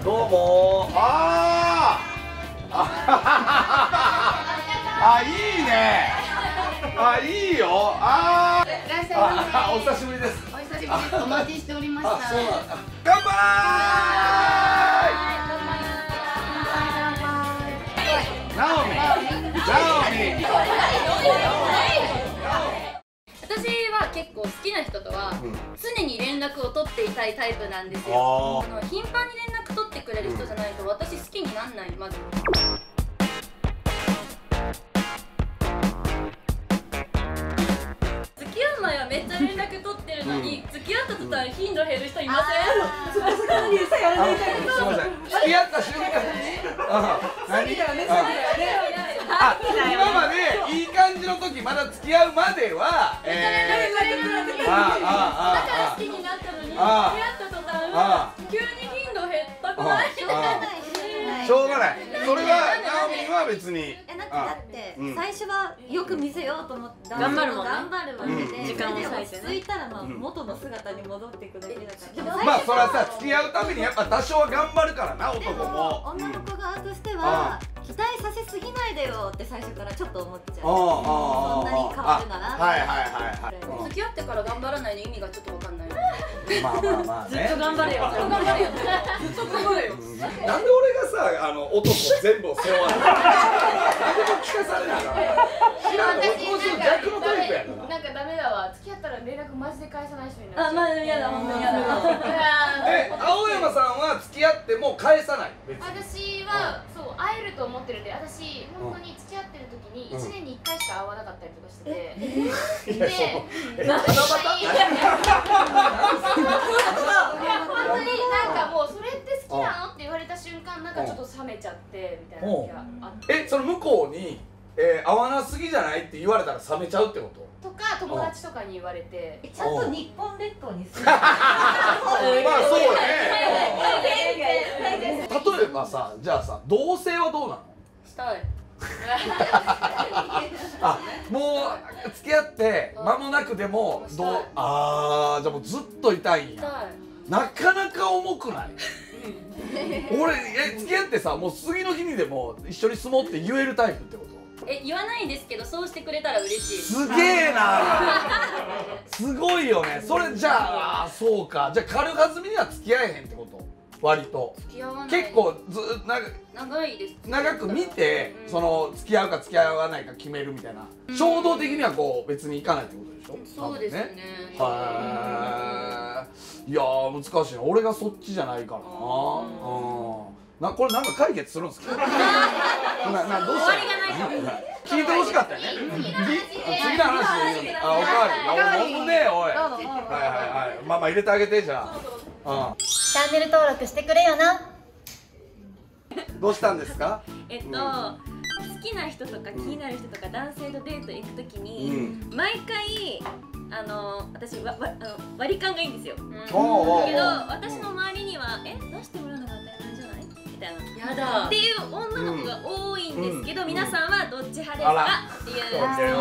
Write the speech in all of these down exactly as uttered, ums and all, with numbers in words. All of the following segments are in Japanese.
どうもー。あーあいいね。あいいよ。あーあお久しぶりです。 お久しぶりです。お待ちしておりました。 あそうなんだ。乾杯。ナオミナオミ。 私は結構好きな人とは常に連絡を取っていたいタイプなんですよ。あの頻繁に連絡取ってくれる人じゃないと私好きになんない。まず付き合う前はめっちゃ連絡取ってるのに、うん、付き合った途端頻度減る人いません？そこそこにさやらないから。すみません。 付き合った瞬間に何だよね。あ、今までいい感じの時まだ付き合うまではだから好きになったのに付き合った途端急に頻度減ったくない？ しょうがない。それはナオミは別に。 え、だって最初はよく見せようと思って頑張るもんね。 頑張るわけで、 時間を落ち着いたらまあ元の姿に戻っていくだけだから。 まあそれはさ、付き合うためにやっぱ多少は頑張るからな、男も。 女の子側としては期待させすぎないでよって最初からちょっと思っちゃう。そんなに変わるなら。 はいはいはいはい。 付き合ってから頑張らないの意味がちょっとわかんない。 まあまあまあね。 ずっと頑張れよ。ずっと頑張れよ。ずっと頑張れよ。 なんで俺がさ、あの男全部を背負わない。何でも聞かされないから。知らんの、俺こうする逆のタイプやから。 なんかダメだわ。付き合ったら連絡マジで返さない人になる。 あ、まあ嫌だ、本当に嫌だ。 え、青山さんは付き合っても返さない。 私はそう会えると思ってるんで、私本当に付き合ってる時にいちねんにいっかいしか会わなかったりとかしてて。で、 七夕？ 本当になんかもうそれって好きなのって言われた瞬間なんかちょっと冷めちゃってみたいな時があって。 え、その向こうにえ合わなすぎじゃないって言われたら冷めちゃうってこと？ とか友達とかに言われて、 ちゃんと日本列島に住んでまあそうね。例えばさ、じゃあさ、同棲はどうなの？ したい。 あ、もう付き合って間もなくでもどう？ああ、じゃあもうずっといたいんや。なかなか重くない？俺え付き合ってさ、もう次の日にでも一緒に住もうって言えるタイプってこと？ え、言わないですけどそうしてくれたら嬉しい。 すげえな。すごいよね。それじゃあそうか。じゃあ軽はずみには付き合えへんってこと？割と付き合わない。 結構ずな長いです。 長く見て、その付き合うか付き合わないか決めるみたいな。衝動的にはこう別にいかないってことでしょ？ そうですね。 はい。いやー難しいな。俺がそっちじゃないからな。うん。なこれなんか解決するんですか？ななどうした？聞いてほしかったよね。次の話。あ、おかわり。おもねえおい。はいはいはい。ママ入れてあげてじゃあ。うん。 チャンネル登録してくれよな。 どうしたんですか？ えっと、好きな人とか気になる人とか男性とデート行くときに毎回あの私わわあの割り勘がいいんですよ。だけど私の周りにはえ出してもらうのが当たり前じゃないみたいな。やだ。っていう女の子が多いんですけど、皆さんはどっち派ですかっていう質問です。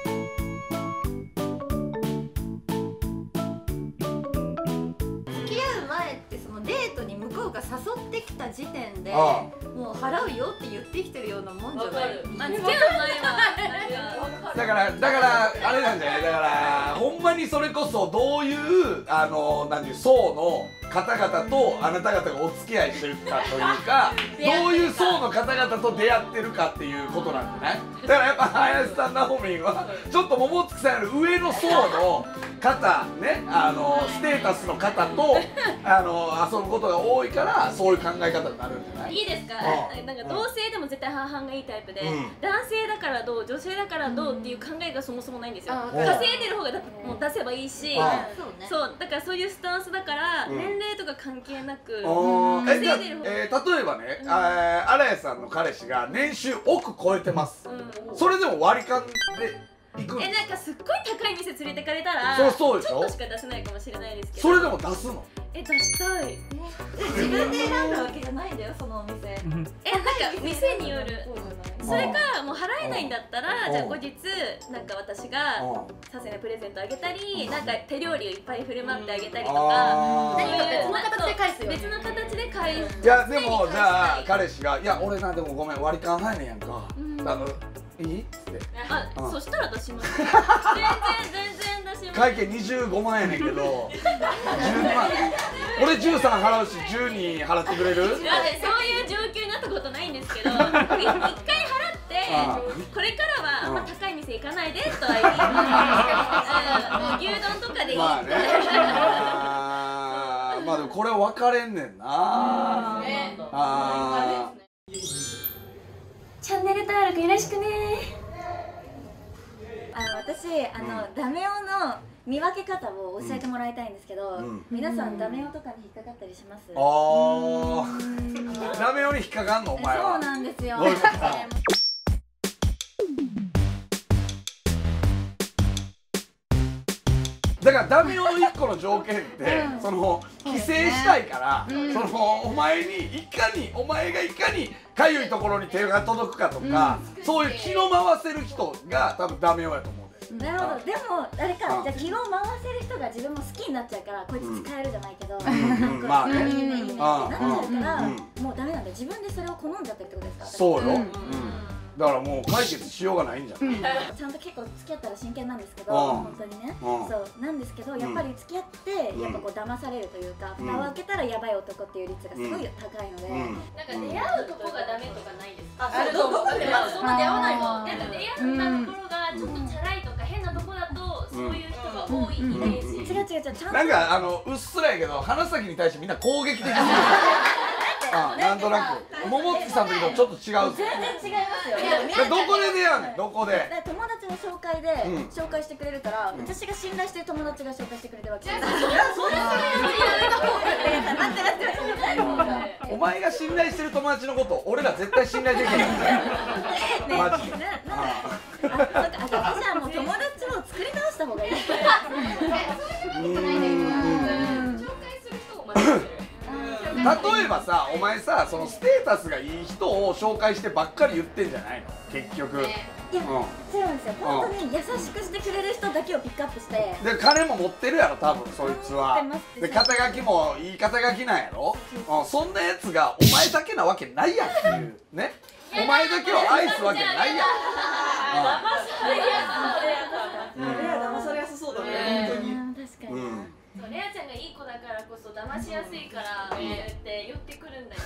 誘ってきた時点でもう払うよって言ってきてるようなもんじゃない？ まあ付き合う前はだからだからあれなんじゃない？だからほんまにそれこそどういうあの何ていう層の方々とあなた方がお付き合いしてるかというか、どういう層の方々と出会ってるかっていうことなんじゃない？だからやっぱ林さん、ナオミンはちょっと桃月さんより上の層の方ね、あのステータスの方とあの遊ぶことが多いからそういう考え方になるんじゃない？ いいですか？なんか同性でも絶対半々がいいタイプで、男性だからどう女性だからどうっていう考えがそもそもないんですよ。稼いでる方がだもう出せばいいし、そうだからそういうスタンスだから年齢とか関係なく稼いでる方が。 例えばね、新谷さんの彼氏が年収億超えてます。それでも割り勘で行く？ え、なんかすっごい高い店連れてかれたらそうそうでしょ？ ちょっとしか出せないかもしれないですけど、 それでも出すの？ え出したい。 自分で選んだわけじゃないんだよそのお店。 えなんか店による。それかもう払えないんだったらじゃあ後日なんか私がさすがにプレゼントあげたりなんか手料理をいっぱい振る舞ってあげたりとかそういう別の形で返すよ。 別の形で返す。 いやでもじゃあ彼氏が「いや俺なでもごめん割り勘入んねんやんか」あのいい?」っつってあそしたら出します。全然全然出します。 会計にじゅうごまんやねんけどじゅうにまん俺じゅうさん払うしじゅうに払ってくれる？ そういう状況になったことないんですけど、一回払ってこれからはあんま高い店行かないでとは言います。牛丼とかでいい。 まあね。あーまあでもこれ分かれんねんな。ああ。 チャンネル登録よろしくね。 あの私あの、うん、ダメ男の見分け方を教えてもらいたいんですけど、うん、皆さんダメ男とかに引っかかったりします？ ああ。ダメ男に引っかかんのお前は。 そうなんですよ。 だからダメ男の一個の条件って、うん、その規制したいから、ね、そのお前にいかにお前がいかにかゆいところに手が届くかとか、うん、そういう気の回せる人が多分ダメ男やと思うんです。 なるほど。でもあれか、じゃあ気を回せる人が自分も好きになっちゃうからこいつ使えるじゃないけど、まあね、いいねいいねってなっちゃうからもうダメなんだ。自分でそれを好んじゃってるってことですか？ そうよ。だからもう解決しようがないんじゃない、うん、 ちゃんと結構付き合ったら真剣なんですけど、うん、本当にね、うん、そうなんですけどやっぱり付き合ってやっぱこう騙されるというか、うん、蓋を開けたらやばい男っていう率がすごい高いので、うん、 なんか出会うとこがダメとかないですか？ あると思う。まずそんな出会わないもん。 なんか出会ったところがちょっとチャラいとか変なとこだとそういう人が多いイメージ。 違う違う違う、ちゃんとなんかあのうっすらやけど花咲に対してみんな攻撃的にあなんとなく桃月さんの時とちょっと違う。 全然違いますよ。 どこで出会うねん？どこで？ 友達の紹介で紹介してくれるから、私が信頼してる友達が紹介してくれてるわけ。それそれお前が信頼してる友達のこと俺ら絶対信頼できない。マジで。 じゃあもう友達を作り直した方がいい。 そういうことないんだけど、紹介する人を待ってる。 例えばさ、お前さ、そのステータスがいい人を紹介してばっかり言ってんじゃないの結局。いや、 そうなんですよ。本当に優しくしてくれる人だけをピックアップして。 で、金も持ってるやろ、多分そいつは。で、肩書きもいい肩書きなんやろ。うん、そんなやつがお前だけなわけないやんっていうね。お前だけを愛すわけないやん。 騙されやすそうだよ。騙されやすそうだね。本当に。 確かに。 レアちゃんがいい子だからこそ騙しやすいからって言って寄ってくるんだよ。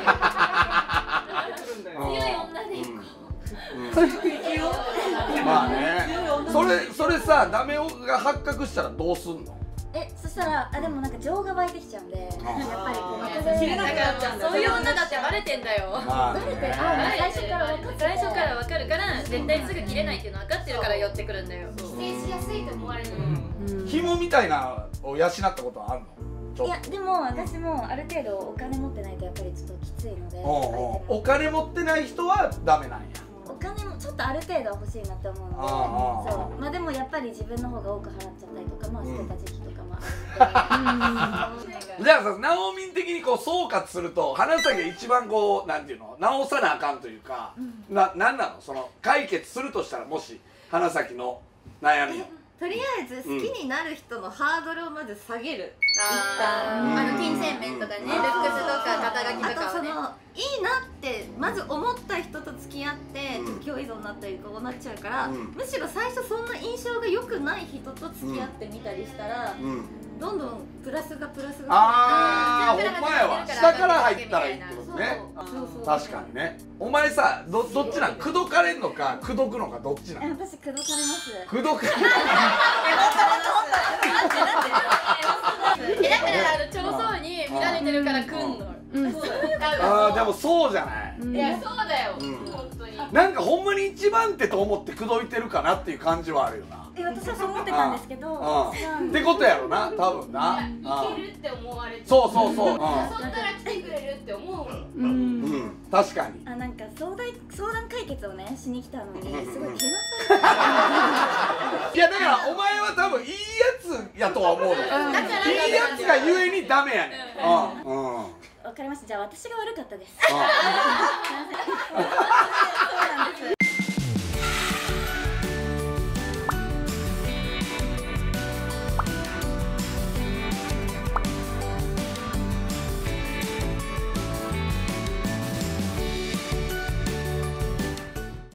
強い女でいこう。まあね。それそれさダメ男が発覚したらどうすんの？ え、そしたらあでもなんか情が湧いてきちゃうんで、やっぱり切れなくなっちゃうんだ。そういう女だってバレてんだよ。 バレて、あ最初から分かって最初から分かるから絶対すぐ切れないっていうの分かってるから寄ってくるんだよ。 否定しやすいと思われる。 紐みたいなを養ったことはあるの？ いやでも私もある程度お金持ってないとやっぱりちょっときついので、 お金持ってない人はダメなんや。 お金もちょっとある程度は欲しいなって思うので、そうまあでもやっぱり自分の方が多く払っちゃったりとか、まあ捨てた時期とかもあるので。 じゃあさ、ナオミン的にこう総括すると花咲が一番こうなんていうの直さなあかんというか、ななんなのその解決するとしたらもし花咲の悩みを。 とりあえず好きになる人のハードルをまず下げる。 あの金銭面とかね、ルックスとか肩書きとかをね。あとそのいいなってまず思った人と付き合って共依存になったりこうなっちゃうから、むしろ最初そんな印象が良くない人と付き合ってみたりしたら、どんどんプラスがプラスが。 ああ、お前は下から入ったらいいってことね。確かにね。お前さ、どどっちなん？口説かれんのか口説くのかどっちなん？ 私口説かれます。 口説かれる。 えだから長そうに見られてるから来んの。 ああでもそうじゃない。 いやそうだよ。本当に。 なんかほんまに一番手と思って口説いてるかなっていう感じはあるよな。 え私はそう思ってたんですけど。 ってことやろな多分な。 いけるって思われて。 そうそうそう。 誘ったら来てくれるって思う。 うん。確かに。 あなんか相談相談解決をねしに来たのにすごいけなされて。 いやだからお前はは多分いいやつやとは思うの。いいやつがゆえにダメやねん。うん。 わかりました。じゃあ私が悪かったです。